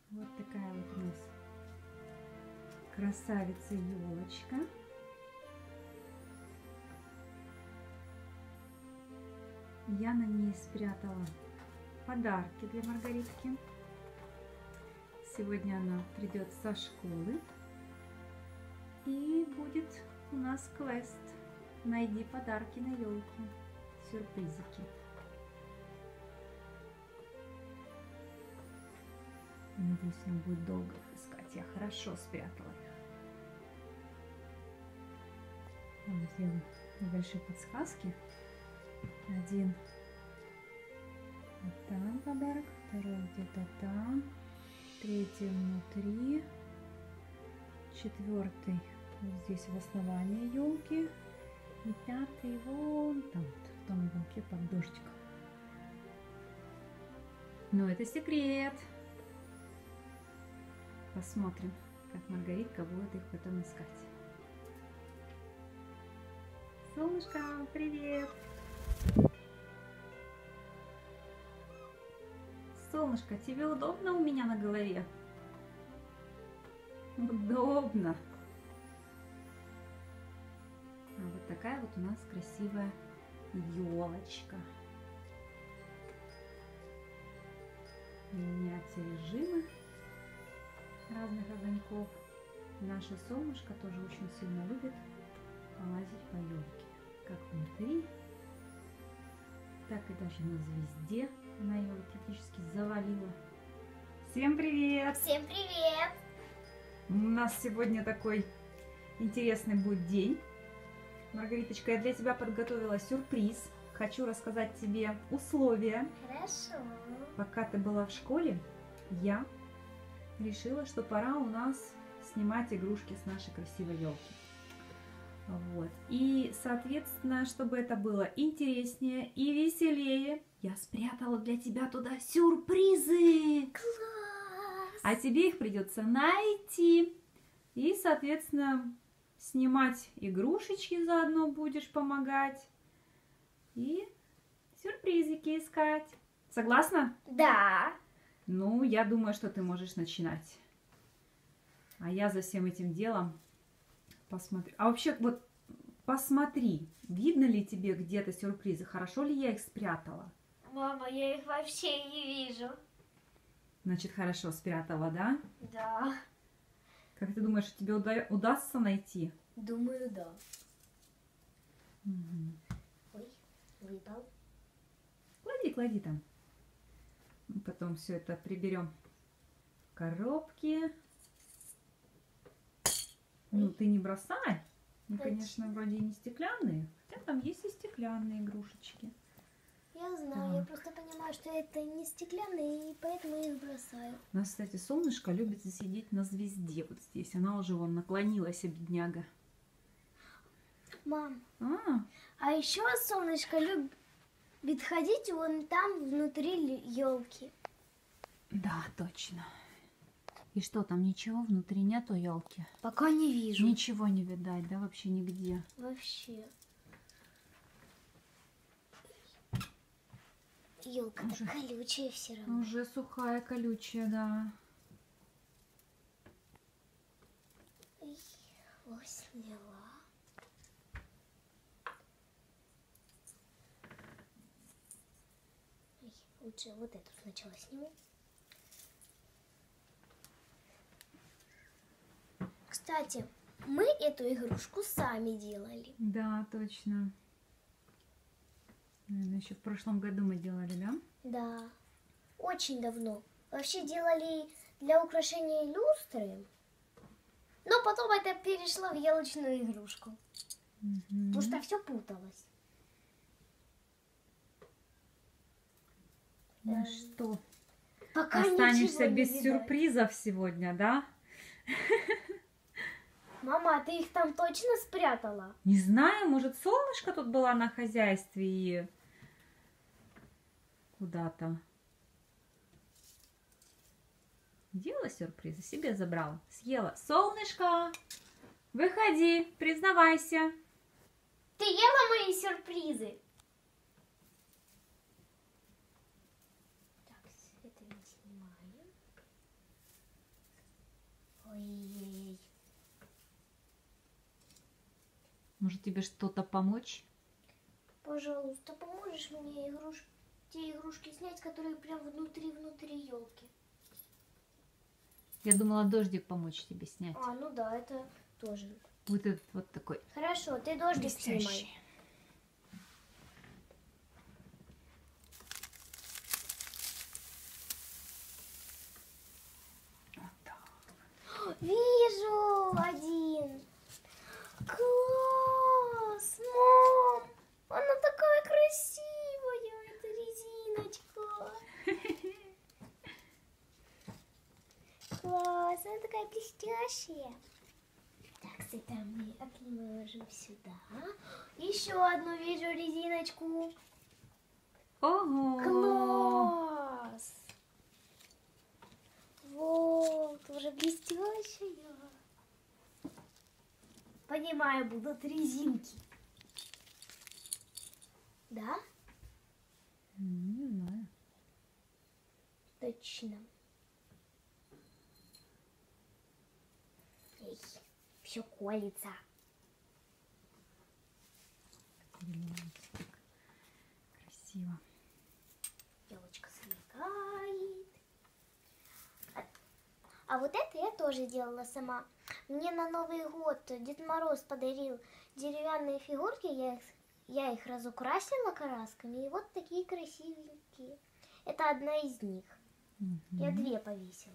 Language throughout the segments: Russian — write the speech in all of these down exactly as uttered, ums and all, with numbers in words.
Вот такая вот у нас красавица елочка. Я на ней спрятала подарки для Маргаритки. Сегодня она придет со школы и будет у нас квест «Найди подарки на елке». Сюрпризики. Надеюсь, он будет долго их искать. Я хорошо спрятала их. Вам сделаю небольшие подсказки. Один вот там подарок, второй где-то там, третий внутри, четвертый вот здесь в основании елки и пятый вон там вот, в том уголке под дождиком. Но это секрет. Посмотрим, как Маргаритка будет их потом искать. Солнышко, привет! Солнышко, тебе удобно у меня на голове? Удобно. А вот такая вот у нас красивая елочка. Меняются режимы разных огоньков. Наше солнышко тоже очень сильно любит полазить по елке. Как внутри, так и даже на звезде. Она ее практически завалила. Всем привет! Всем привет! У нас сегодня такой интересный будет день. Маргариточка, я для тебя подготовила сюрприз. Хочу рассказать тебе условия. Хорошо. Пока ты была в школе, я решила, что пора у нас снимать игрушки с нашей красивой елки. Вот. И, соответственно, чтобы это было интереснее и веселее, я спрятала для тебя туда сюрпризы. Класс! А тебе их придется найти. И, соответственно, снимать игрушечки заодно будешь помогать. И сюрпризики искать. Согласна? Да. Ну, я думаю, что ты можешь начинать. А я за всем этим делом посмотрю. А вообще, вот посмотри, видно ли тебе где-то сюрпризы? Хорошо ли я их спрятала? Мама, я их вообще не вижу. Значит, хорошо спрятала, да? Да. Как ты думаешь, тебе уда удастся найти? Думаю, да. Угу. Ой, выпал. Клади, клади там. Потом все это приберем в коробки. Ну, ты не бросай. Они, конечно, вроде и не стеклянные. Хотя там есть и стеклянные игрушечки. Я знаю, я просто понимаю, что это не стеклянные, и поэтому я их бросаю. У нас, кстати, солнышко любит сидеть на звезде вот здесь. Она уже вон наклонилась, бедняга. Мам, А, а еще солнышко любит ходить вон там внутри елки. да, точно. И что там, ничего внутри нету елки? Пока не вижу. Ничего не видать, да, вообще нигде. Вообще. Елка Уже- колючая все равно. Уже сухая, колючая, да. Ой, вот сняла. Ой, лучше вот эту сначала сниму. Кстати, мы эту игрушку сами делали. Да, точно. Наверное, еще в прошлом году мы делали, да? Да, очень давно. Вообще делали для украшения люстры. Но потом это перешло в елочную игрушку. Мгм. Потому что все путалось. Ну Э, что, Пока останешься ничего не без видать. сюрпризов сегодня, да? Мама, а ты их там точно спрятала? Не знаю, может, солнышко тут была на хозяйстве и куда-то делала сюрпризы, себе забрала, съела. Солнышко, выходи, признавайся. Ты ела мои сюрпризы? Так, это не снимаем. Может, тебе что-то помочь? Пожалуйста, поможешь мне игруш... те игрушки снять, которые прям внутри-внутри елки? Я думала, дождик помочь тебе снять. А, ну да, это тоже. Вот этот вот такой. Хорошо, ты дождик снимай. Вот так. Вижу один. Класс, мам! Она такая красивая, эта резиночка. Класс, она такая блестящая. Так, с этой мы отложим сюда. Еще одну вижу резиночку. Ого! Класс! Вот, уже блестящая. Понимаю, будут резинки. Да? Не знаю. Точно. Эй, все колется. Красиво. Елочка сверкает. А, а вот это я тоже делала сама. Мне на Новый год Дед Мороз подарил деревянные фигурки. Я их, я их разукрасила красками. И вот такие красивенькие. Это одна из них. Угу. Я две повесила.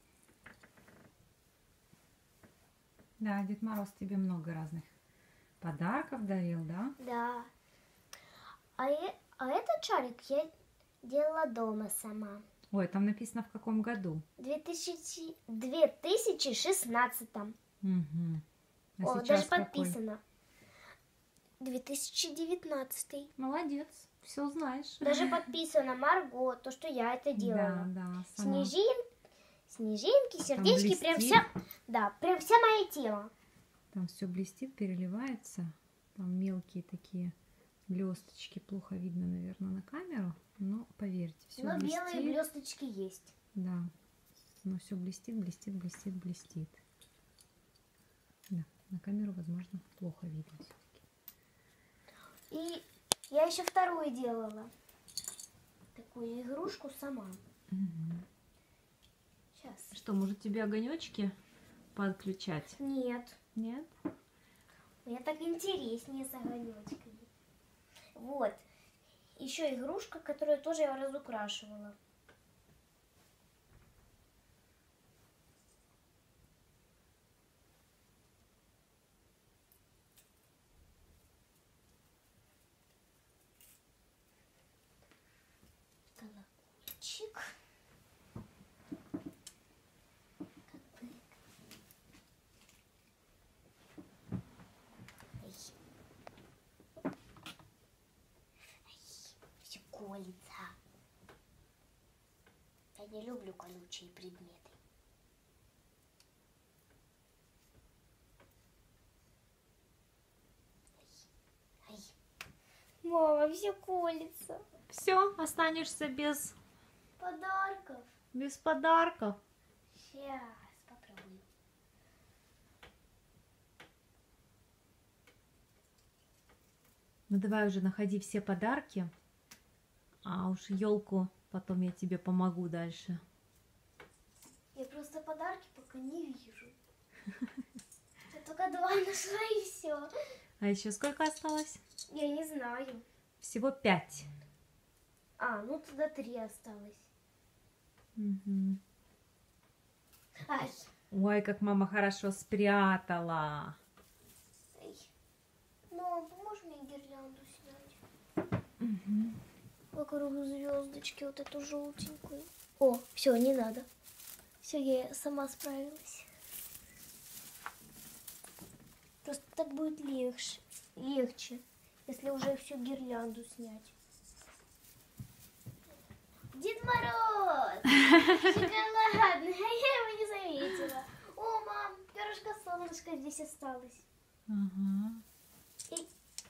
Да, Дед Мороз тебе много разных подарков дарил, да? Да. А, э, а этот шарик я делала дома сама. Ой, там написано в каком году? В две тысячи шестнадцатом. Угу. А О, сейчас даже какой? подписано. две тысячи девятнадцатый. Молодец, все знаешь. Даже подписано Марго, то, что я это делала. Да, да, сама. Снежин, снежинки, сердечки, прям блестит. вся, да, прям вся моя тема. Там все блестит, переливается. Там мелкие такие блесточки. Плохо видно, наверное, на камеру. Но поверьте, все Но блестит. белые блесточки есть. Да. Но все блестит, блестит, блестит, блестит. Да, на камеру, возможно, плохо видно все-таки. И я еще вторую делала. Такую игрушку сама. Угу. Сейчас. Что, может тебе огонечки подключать? Нет. Нет? Мне так интереснее с огонечками. Вот. Еще игрушка, которую тоже я разукрашивала. Колокольчик. Все колется. Я не люблю колючие предметы. Ай. Мама, все колется. Все, останешься без, Подарков. без подарков. Сейчас попробую. Ну давай уже находи все подарки, а уж елку потом я тебе помогу дальше. Я просто подарки пока не вижу. Я только два нашла и все. А еще сколько осталось? Я не знаю. Всего пять. А, ну тогда три осталось. Угу. Ай. Ой, как мама хорошо спрятала. Ай. Мам, поможешь мне гирлянду снять? Угу. Вокруг звездочки, вот эту желтенькую. О, все, не надо. Все, я сама справилась. Просто так будет легче, легче, если уже всю гирлянду снять. Дед Мороз! Шоколадный! А я его не заметила. О, мам, пирожка солнышко здесь осталось. Ага. И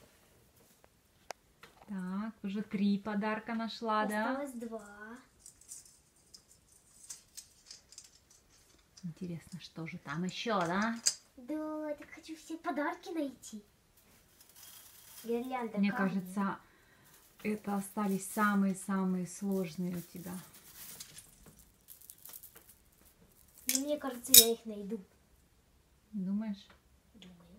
Так, уже три подарка нашла, да? осталось два. Интересно, что же там еще, да? Да, так хочу все подарки найти. Гирлянда. Мне камни. кажется, это остались самые-самые сложные у тебя. Ну, мне кажется, я их найду. Думаешь? Думаю.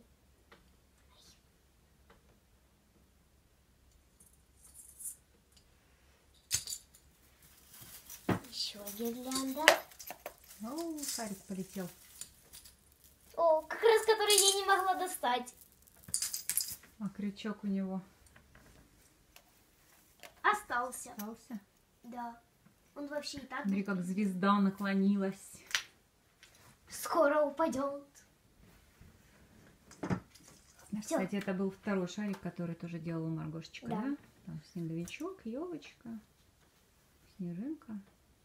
Еще гирлянда. О, шарик полетел. О, как раз который я не могла достать. А крючок у него Остался. остался. Да. Он вообще и так Смотри, как звезда наклонилась. скоро упадет. Всё. Кстати, это был второй шарик, который тоже делала Маргошечка, да? Да. Там снеговичок, елочка, снежинка.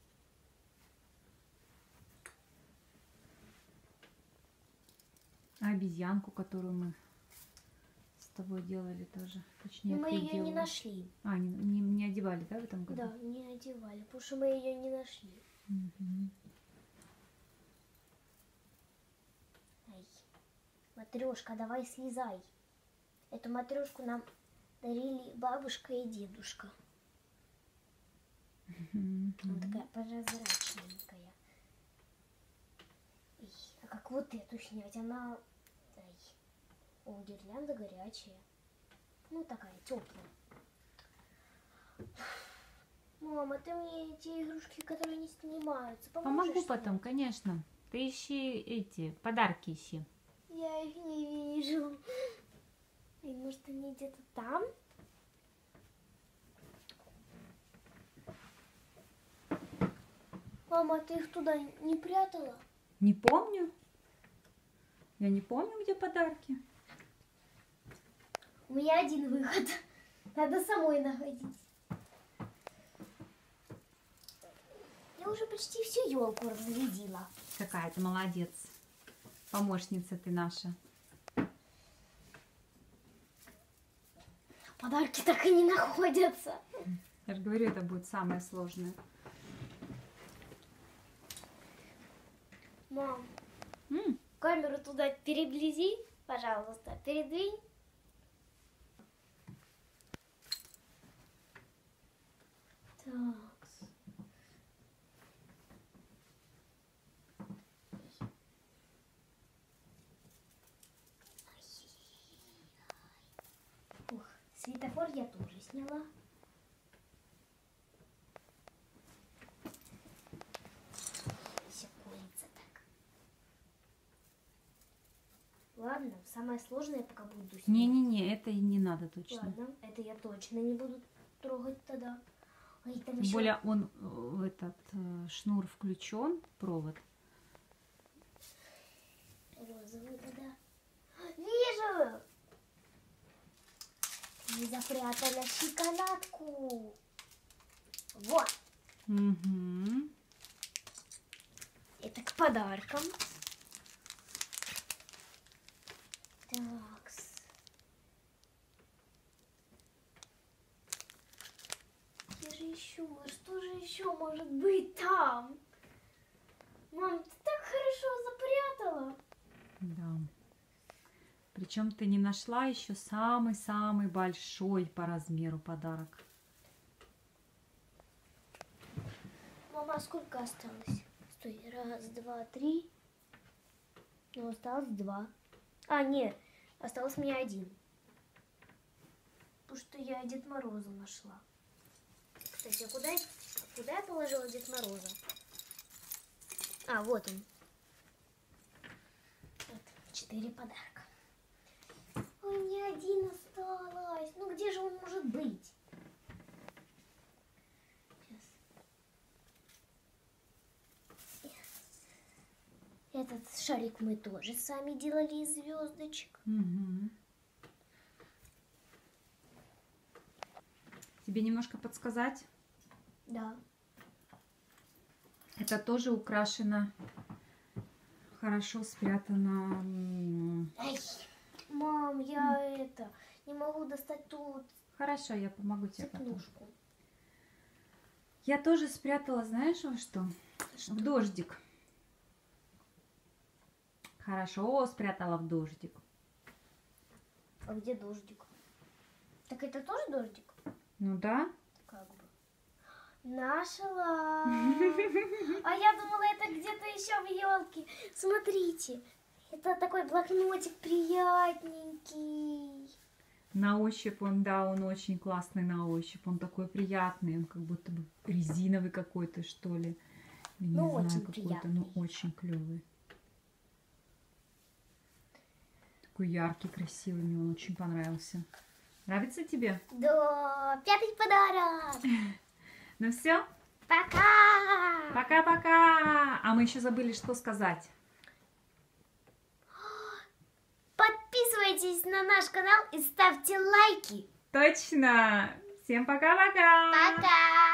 А обезьянку, которую мы с тобой делали тоже. Точнее, Мы ты ее не делала. нашли. А, не, не, не одевали, да, в этом году? Да, не одевали, потому что мы ее не нашли. Мгм. Ай. Матрешка, давай слезай. Эту матрешку нам дарили бабушка и дедушка. Мгм. Она такая прозрачненькая. Ой, а как вот эту снять? Она... Ай. О, гирлянда горячая. Ну, такая теплая. Мама, ты мне эти игрушки, которые не снимаются, поможешь Помогу потом, снять? конечно. Ты ищи эти подарки ищи. Я их не вижу. Эй, может, они где-то там? Мама, ты их туда не прятала? Не помню. Я не помню, где подарки. У меня один выход. Надо самой находить. Я уже почти всю елку разглядела. Какая ты молодец. Помощница ты наша. Подарки так и не находятся. Я же говорю, это будет самое сложное. Мам, М, камеру туда переблизи, пожалуйста, передвинь. Так. Ух, светофор я тоже сняла. Все курица так. Ладно, самое сложное пока буду снять. Не-не-не, это и не надо точно. Ладно, это я точно не буду трогать тогда. Ой, там Тем еще... более он, э, этот э, шнур включен, провод. Розовый тогда. Вижу! Не запрятала шоколадку. Вот. Угу. Это к подаркам. Такс. Где же еще? Что же еще может быть там? Мам, ты так хорошо запрятала. Да. Причем ты не нашла еще самый-самый большой по размеру подарок. Мама, а сколько осталось? Стой, раз, два, три. Ну, осталось два. А, нет, осталось мне один. Потому что я Дед Мороза нашла. Кстати, а куда, я- куда я положила Дед Мороза? А, вот он. Вот, четыре подарка. Ой, мне один осталось. Ну, где же он может быть? Этот шарик мы тоже сами делали из звездочек. Угу. Тебе немножко подсказать? Да. Это тоже украшено, хорошо спрятано. м, Ай, мам, я это не могу достать ту Хорошо, я помогу тебе потом. цепнушку. Я тоже спрятала, знаешь, во что? В дождик. Хорошо спрятала в дождик. А где дождик? Так это тоже дождик? Ну да. Как бы. Нашла. А я думала, это где-то еще в елке. Смотрите, это такой блокнотик приятненький. На ощупь он, да, он очень классный на ощупь. Он такой приятный, он как будто бы резиновый какой-то, что ли. Я не Ну, знаю, очень какой-то, приятный. ну очень клевый. Такой яркий, красивый, мне он очень понравился. Нравится тебе? Да, пятый подарок. Ну все, Пока. пока-пока. А мы еще забыли, что сказать. Подписывайтесь на наш канал и ставьте лайки. Точно. Всем пока-пока. Пока.